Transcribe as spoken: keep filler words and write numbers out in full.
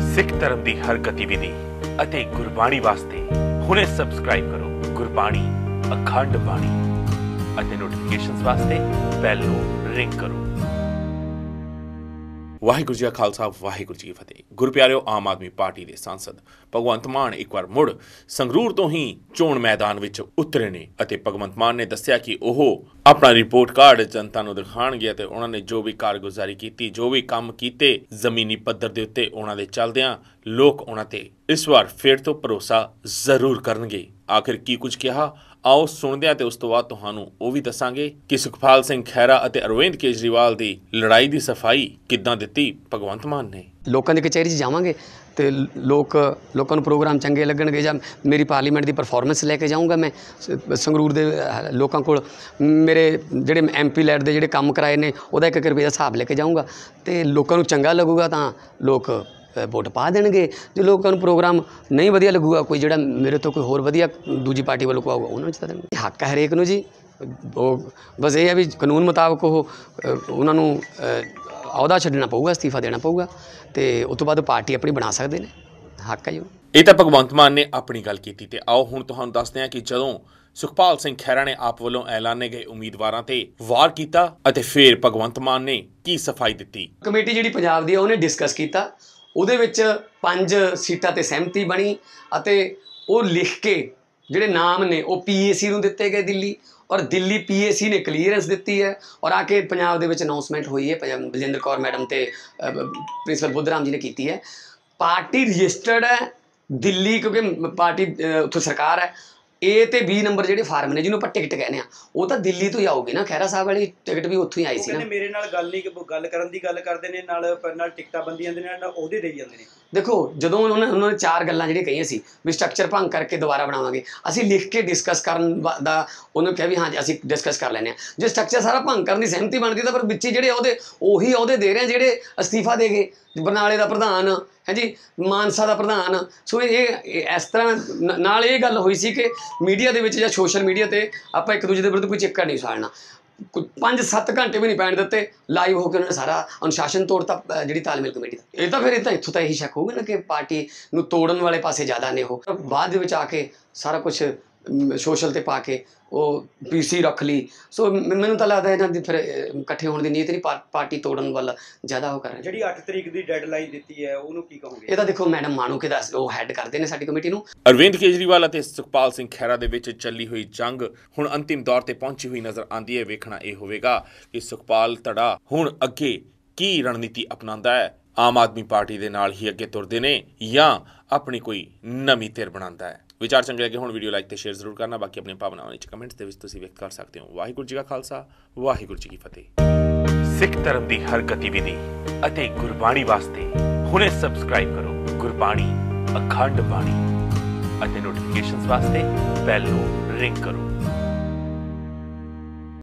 सिख धर्म की हर गतिविधि ਅਤੇ ਗੁਰਬਾਣੀ ਵਾਸਤੇ ਹੁਣੇ ਸਬਸਕ੍ਰਾਈਬ ਕਰੋ ਗੁਰਬਾਣੀ ਅਖੰਡ ਬਾਣੀ ਅਤੇ ਨੋਟੀਫਿਕੇਸ਼ਨਸ ਵਾਸਤੇ ਬੈਲ ਨੂੰ ਰਿੰਗ ਕਰੋ। ਵਾਹਿਗੁਰੂ ਜੀ ਕਾ ਖਾਲਸਾ ਵਾਹਿਗੁਰੂ ਜੀ ਕੀ ਫਤਿਹ। ਗੁਰ ਪਿਆਰਿਓ, ਆਮ ਆਦਮੀ ਪਾਰਟੀ ਦੇ ਸਾਂਸਦ ਭਗਵੰਤ ਮਾਨ ਇੱਕ ਵਾਰ ਮੁੜ ਸੰਗਰੂਰ ਤੋਂ ਹੀ ਚੋਣ ਮੈਦਾਨ ਵਿੱਚ ਉਤਰੇ ਨੇ ਅਤੇ ਭਗਵੰਤ ਮਾਨ ਨੇ ਦੱਸਿਆ ਕਿ ਉਹ ਆਪਣਾ ਰਿਪੋਰਟ ਕਾਰਡ ਜਨਤਾ ਨੂੰ ਦਿਖਾਉਣਗੇ ਅਤੇ ਉਹਨਾਂ ਨੇ ਜੋ ਵੀ ਕਾਰਗੁਜ਼ਾਰੀ ਕੀਤੀ, ਜੋ ਵੀ ਕੰਮ ਕੀਤੇ ਜ਼ਮੀਨੀ ਪੱਧਰ ਦੇ ਉੱਤੇ, ਉਹਨਾਂ ਦੇ ਚੱਲਦਿਆਂ ਲੋਕ ਉਹਨਾਂ ਤੇ ਇਸ ਵਾਰ ਫਿਰ ਤੋਂ ਭਰੋਸਾ ਜ਼ਰੂਰ ਕਰਨਗੇ। ਆਖਿਰ ਕੀ ਕੁਝ ਕਿਹਾ, ਆਓ ਸੁਣਦੇ ਹਾਂ ਤੇ ਉਸ ਤੋਂ ਬਾਅਦ ਤੁਹਾਨੂੰ ਉਹ ਵੀ ਦੱਸਾਂਗੇ ਕਿ ਸੁਖਪਾਲ ਸਿੰਘ ਖਹਿਰਾ ਅਤੇ ਅਰਵਿੰਦ ਕੇਜਰੀਵਾਲ ਦੀ ਲੜਾਈ ਦੀ ਸਫਾਈ ਕਿੱਦਾਂ ਦਿੱਤੀ ਭਗਵੰਤ ਮਾਨ ਨੇ। ਲੋਕਾਂ ਦੀ ਕਚਹਿਰੀ 'ਚ ਜਾਵਾਂਗੇ ਤੇ ਲੋਕ ਲੋਕਾਂ ਨੂੰ ਪ੍ਰੋਗਰਾਮ ਚੰਗੇ ਲੱਗਣਗੇ ਜਾਂ ਮੇਰੀ ਪਾਰਲੀਮੈਂਟ ਦੀ ਪਰਫਾਰਮੈਂਸ ਲੈ ਕੇ ਜਾਊਂਗਾ ਮੈਂ ਸੰਗਰੂਰ ਦੇ ਲੋਕਾਂ ਕੋਲ, ਮੇਰੇ ਜਿਹੜੇ ਐਮ ਪੀ ਲੈਟ ਦੇ ਜਿਹੜੇ ਕੰਮ ਕਰਾਏ ਨੇ ਉਹਦਾ ਇੱਕ ਇੱਕ ਰੁਪਏ ਦਾ ਹਿਸਾਬ ਲੈ ਕੇ ਜਾਊਂਗਾ ਤੇ ਲੋਕਾਂ ਨੂੰ ਚੰਗਾ ਲੱਗੂਗਾ ਤਾਂ ਲੋਕ ਵੋਟ ਪਾ ਦੇਣਗੇ। ਜੇ ਲੋਕਾਂ ਨੂੰ ਪ੍ਰੋਗਰਾਮ ਨਹੀਂ ਵਧੀਆ ਲੱਗੂਗਾ, ਕੋਈ ਜਿਹੜਾ ਮੇਰੇ ਤੋਂ ਕੋਈ ਹੋਰ ਵਧੀਆ ਦੂਜੀ ਪਾਰਟੀ ਵੱਲੋਂ ਕੋ ਆਊਗਾ ਉਹਨਾਂ ਨੂੰ ਜਿਤਾ ਦੇਣਗੇ। ਹੱਕ ਹੈ ਹਰੇਕ ਨੂੰ ਜੀ, ਉਹ ਬਸ ਇਹ ਹੈ ਵੀ ਕਾਨੂੰਨ ਮੁਤਾਬਕ ਉਹ ਉਹਨਾਂ ਨੂੰ ਅਹੁਦਾ ਛੱਡਣਾ ਪਊਗਾ, ਅਸਤੀਫਾ ਦੇਣਾ ਪਊਗਾ ਤੇ ਉਸ ਤੋਂ ਬਾਅਦ ਪਾਰਟੀ ਆਪਣੀ ਬਣਾ ਸਕਦੇ ਨੇ। ਹੱਕ ਹੈ ਜੀ। ਇਹ ਤਾਂ ਭਗਵੰਤ ਮਾਨ ਨੇ ਆਪਣੀ ਗੱਲ ਕੀਤੀ ਤੇ ਆਓ ਹੁਣ ਤੁਹਾਨੂੰ ਦੱਸਦੇ ਹਾਂ ਕਿ ਜਦੋਂ ਸੁਖਪਾਲ ਸਿੰਘ ਖਹਿਰਾ ਨੇ ਆਪ ਵੱਲੋਂ ਐਲਾਨੇ ਗਏ ਉਮੀਦਵਾਰਾਂ ਤੇ ਵਾਰ ਕੀਤਾ ਅਤੇ ਫਿਰ ਭਗਵੰਤ ਮਾਨ ਨੇ ਕੀ ਸਫਾਈ ਦਿੱਤੀ। ਕਮੇਟੀ ਜਿਹੜੀ ਪੰਜਾਬ ਦੀ ਆ ਉਹਨੇ ਡਿਸਕਸ ਕੀਤਾ, ਉਹਦੇ ਵਿੱਚ ਪੰਜ ਸੀਟਾਂ ਤੇ ਸਹਿਮਤੀ ਬਣੀ ਅਤੇ ਉਹ ਲਿਖ ਕੇ ਜਿਹੜੇ ਨਾਮ ਨੇ ਉਹ ਪੀ ਏ ਸੀ ਨੂੰ ਦਿੱਤੇ ਗਏ ਦਿੱਲੀ, ਔਰ ਦਿੱਲੀ ਪੀ ਏ ਸੀ ਨੇ ਕਲੀਅਰੈਂਸ ਦਿੱਤੀ ਹੈ ਔਰ ਆ ਕੇ ਪੰਜਾਬ ਦੇ ਵਿੱਚ ਅਨਾਊਂਸਮੈਂਟ ਹੋਈ ਹੈ, ਬਲਜਿੰਦਰ ਕੌਰ ਮੈਡਮ ਤੇ ਪ੍ਰਿੰਸੀਪਲ ਬੁੱਧ ਰਾਮ ਜੀ ਨੇ ਕੀਤੀ ਹੈ। ਪਾਰਟੀ ਰਜਿਸਟਰਡ ਹੈ ਦਿੱਲੀ ਕਿਉਂਕਿ ਪਾਰਟੀ ਉੱਥੋਂ ਸਰਕਾਰ ਹੈ। ਏ ਤੇ ਬੀ ਨੰਬਰ ਜਿਹੜੇ ਫਾਰਮ ਨੇ ਜਿਹਨੂੰ ਆਪਾਂ ਟਿਕਟ ਕਹਿੰਦੇ ਆ ਉਹ ਤਾਂ ਦਿੱਲੀ ਤੋਂ ਹੀ ਆਊਗੀ ਨਾ। ਖਹਿਰਾ ਸਾਹਿਬ ਵਾਲੀ ਟਿਕਟ ਵੀ ਉੱਥੋਂ ਹੀ ਆਈ ਸੀ ਨਾ। ਮੇਰੇ ਨਾਲ ਗੱਲ ਨਹੀਂ ਗੱਲ ਕਰਨ ਦੀ ਗੱਲ ਕਰਦੇ ਨੇ, ਨਾਲ ਨਾਲ ਟਿਕਟਾਂ ਬੰਦੀ ਜਾਂਦੇ ਨੇ, ਨਾਲ ਉਹਦੇ ਦੇਈ ਜਾਂਦੇ ਨੇ। ਦੇਖੋ ਜਦੋਂ ਉਹਨਾਂ ਨੇ ਉਹਨਾਂ ਨੇ ਚਾਰ ਗੱਲਾਂ ਜਿਹੜੀਆਂ ਕਹੀਆਂ ਸੀ ਵੀ ਸਟਰਕਚਰ ਭੰਗ ਕਰਕੇ ਦੁਬਾਰਾ ਬਣਾਵਾਂਗੇ, ਅਸੀਂ ਲਿਖ ਕੇ ਡਿਸਕਸ ਕਰਨ ਦਾ ਉਹਨੂੰ ਕਿਹਾ ਵੀ ਹਾਂਜੀ ਅਸੀਂ ਡਿਸਕਸ ਕਰ ਲੈਂਦੇ ਹਾਂ। ਜੇ ਸਟਰਕਚਰ ਸਾਰਾ ਭੰਗ ਕਰਨ ਦੀ ਸਹਿਮਤੀ ਬਣਦੀ ਤਾਂ ਫਿਰ ਵਿੱਚ ਜਿਹੜੇ ਉਹਦੇ ਉਹੀ ਅਹੁਦੇ ਦੇ ਰਹੇ ਜਿਹੜੇ ਅਸਤੀਫਾ ਦੇ ਗਏ, ਬਰਨਾਲੇ ਦਾ ਪ੍ਰਧਾਨ ਹੈ ਜੀ, ਮਾਨਸਾ ਦਾ ਪ੍ਰਧਾਨ। ਸੋ ਇਹ ਇਸ ਤਰ੍ਹਾਂ ਨਾਲ ਇਹ ਗੱਲ ਹੋਈ ਸੀ ਕਿ ਮੀਡੀਆ ਦੇ ਵਿੱਚ ਜਾਂ ਸੋਸ਼ਲ ਮੀਡੀਆ 'ਤੇ ਆਪਾਂ ਇੱਕ ਦੂਜੇ ਦੇ ਵਿਰੁੱਧ ਕੋਈ ਚਿੱਕੜ ਨਹੀਂ ਉਛਾਲਣਾ। ਪੰਜ ਸੱਤ ਘੰਟੇ ਵੀ ਨਹੀਂ ਪੈਣ ਦਿੱਤੇ, ਲਾਈਵ ਹੋ ਕੇ ਉਹਨਾਂ ਨੇ ਸਾਰਾ ਅਨੁਸ਼ਾਸਨ ਤੋੜਤਾ ਜਿਹੜੀ ਤਾਲਮੇਲ ਕਮੇਟੀ ਦਾ। ਇਹ ਤਾਂ ਫਿਰ ਇਹ ਤਾਂ ਇੱਥੋਂ ਤਾਂ ਇਹੀ ਸ਼ੱਕ ਹੋਊਗਾ ਨਾ ਕਿ ਪਾਰਟੀ ਨੂੰ ਤੋੜਨ ਵਾਲੇ ਪਾਸੇ ਜ਼ਿਆਦਾ ਨੇ ਉਹ। ਬਾਅਦ ਦੇ ਵਿੱਚ ਆ ਕੇ ਸਾਰਾ ਕੁਛ ਸੋਸ਼ਲ 'ਤੇ ਪਾ ਕੇ ਉਹ ਪੀ ਸੀ ਰੱਖ ਲਈ। ਸੋ ਮੈਨੂੰ ਤਾਂ ਲੱਗਦਾ ਇਹਨਾਂ ਦੀ ਫਿਰ ਇਕੱਠੇ ਹੋਣ ਦੀ ਨੀਅਤ ਨਹੀਂ, ਪਾਰਟੀ ਤੋੜਨ ਵੱਲ ਜ਼ਿਆਦਾ ਉਹ ਕਰ ਰਹੇ। ਜਿਹੜੀ ਅੱਠ ਤਰੀਕ ਦੀ ਡੈਡਲਾਈਨ ਦਿੱਤੀ ਹੈ ਉਹਨੂੰ ਕੀ ਕਹੋਗੇ? ਇਹ ਤਾਂ ਦੇਖੋ ਮੈਡਮ ਮਾਣੂਕੇ ਦਾ ਉਹ ਹੈਡ ਕਰਦੇ ਨੇ ਸਾਡੀ ਕਮੇਟੀ ਨੂੰ। ਅਰਵਿੰਦ ਕੇਜਰੀਵਾਲ ਅਤੇ ਸੁਖਪਾਲ ਸਿੰਘ ਖਹਿਰਾ ਦੇ ਵਿੱਚ ਚੱਲੀ ਹੋਈ ਜੰਗ ਹੁਣ ਅੰਤਿਮ ਦੌਰ ਤੇ ਪਹੁੰਚੀ ਹੋਈ ਨਜ਼ਰ ਆਉਂਦੀ ਹੈ। ਵੇਖਣਾ ਇਹ ਹੋਵੇਗਾ ਕਿ ਸੁਖਪਾਲ ਧੜਾ ਹੁਣ ਅੱਗੇ ਕੀ ਰਣਨੀਤੀ ਅਪਣਾਉਂਦਾ ਹੈ, ਆਮ ਆਦਮੀ ਪਾਰਟੀ ਦੇ ਨਾਲ ਹੀ ਅੱਗੇ ਤੁਰਦੇ ਨੇ ਜਾਂ ਆਪਣੀ ਕੋਈ ਨਵੀਂ ਧਿਰ ਬਣਾਉਂਦਾ ਹੈ। ਵਿਚਾਰ ਚੰਗੇ ਲੱਗੇ ਹੁਣ ਵੀਡੀਓ ਲਾਈਕ ਤੇ ਸ਼ੇਅਰ ਜ਼ਰੂਰ ਕਰਨਾ। ਬਾਕੀ ਆਪਣੀਆਂ ਭਾਵਨਾਵਾਂ ਵਿੱਚ ਕਮੈਂਟਸ ਦੇ ਵਿੱਚ ਤੁਸੀਂ ਵਿਅਕਤ ਕਰ ਸਕਦੇ ਹੋ। ਵਾਹਿਗੁਰੂ ਜੀ ਕਾ ਖਾਲਸਾ ਵਾਹਿਗੁਰੂ ਜੀ ਕੀ ਫਤਿਹ। ਸਿੱਖ ਧਰਮ ਦੀ ਹਰ ਗਤੀਵਿਧੀ ਅਤੇ ਗੁਰਬਾਣੀ ਵਾਸਤੇ ਹੁਣੇ ਸਬਸਕ੍ਰਾਈਬ ਕਰੋ ਗੁਰਬਾਣੀ ਅਖੰਡ ਬਾਣੀ ਅਤੇ ਨੋਟੀਫਿਕੇਸ਼ਨਸ ਵਾਸਤੇ ਬੈਲ ਨੂੰ ਰਿੰਗ ਕਰੋ।